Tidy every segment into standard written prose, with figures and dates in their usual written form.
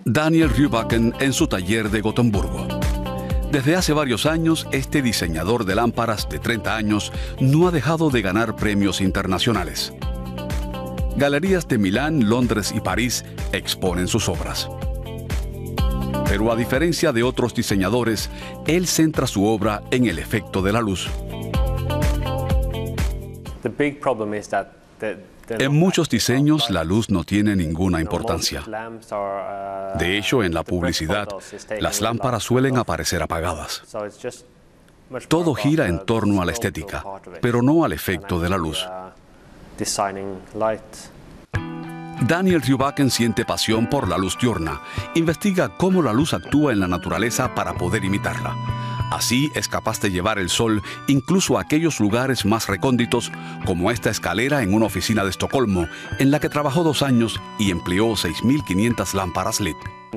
Daniel Rjubakken en su taller de Gotemburgo. Desde hace varios años, este diseñador de lámparas de 30 años no ha dejado de ganar premios internacionales. Galerías de Milán, Londres y París exponen sus obras. Pero a diferencia de otros diseñadores, él centra su obra en el efecto de la luz. En muchos diseños, la luz no tiene ninguna importancia. De hecho, en la publicidad, las lámparas suelen aparecer apagadas. Todo gira en torno a la estética, pero no al efecto de la luz. Daniel Rjubakken siente pasión por la luz diurna. Investiga cómo la luz actúa en la naturaleza para poder imitarla. Así es capaz de llevar el sol incluso a aquellos lugares más recónditos, como esta escalera en una oficina de Estocolmo, en la que trabajó 2 años y empleó 6.500 lámparas LED.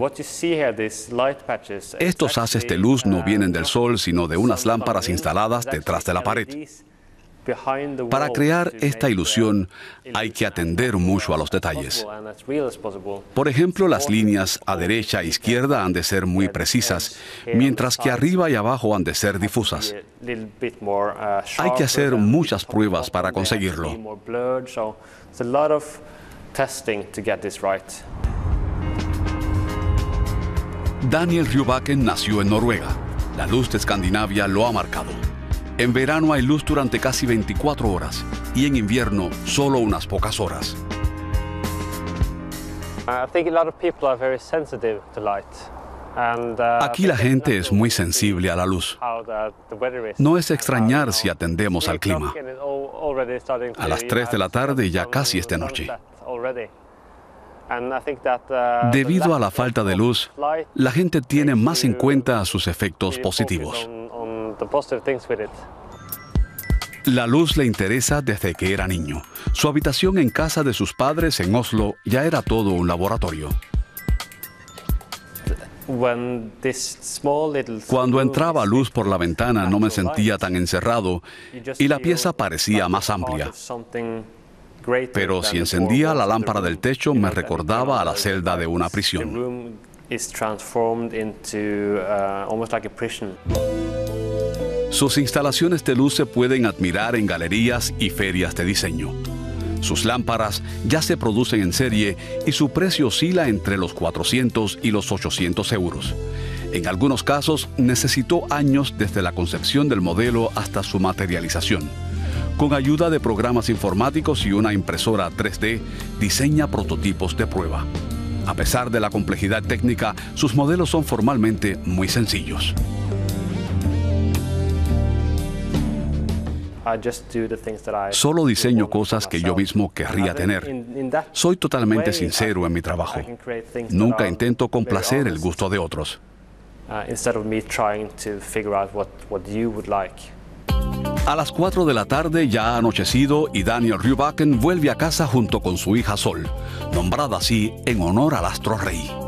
Estos haces de luz no vienen del sol, sino de unas lámparas instaladas detrás de la pared. Para crear esta ilusión hay que atender mucho a los detalles. Por ejemplo, las líneas a derecha e izquierda han de ser muy precisas, mientras que arriba y abajo han de ser difusas. Hay que hacer muchas pruebas para conseguirlo. Daniel Rjubakken nació en Noruega. La luz de Escandinavia lo ha marcado. En verano hay luz durante casi 24 horas y en invierno solo unas pocas horas. Aquí la gente es muy sensible a la luz. No es extrañar si atendemos al clima. A las 3 de la tarde ya casi es de noche. Debido a la falta de luz, la gente tiene más en cuenta sus efectos positivos. La luz le interesa desde que era niño. Su habitación en casa de sus padres en Oslo ya era todo un laboratorio. Cuando entraba luz por la ventana no me sentía tan encerrado y la pieza parecía más amplia. Pero si encendía la lámpara del techo me recordaba a la celda de una prisión. Sus instalaciones de luz se pueden admirar en galerías y ferias de diseño. Sus lámparas ya se producen en serie y su precio oscila entre los 400 y los 800 euros. En algunos casos necesitó años desde la concepción del modelo hasta su materialización. Con ayuda de programas informáticos y una impresora 3D, diseña prototipos de prueba. A pesar de la complejidad técnica, sus modelos son formalmente muy sencillos. Solo diseño cosas que yo mismo querría tener. Soy totalmente sincero en mi trabajo. Nunca intento complacer el gusto de otros. A las 4 de la tarde ya ha anochecido y Daniel Rjubakken vuelve a casa junto con su hija Sol, nombrada así en honor al astro rey.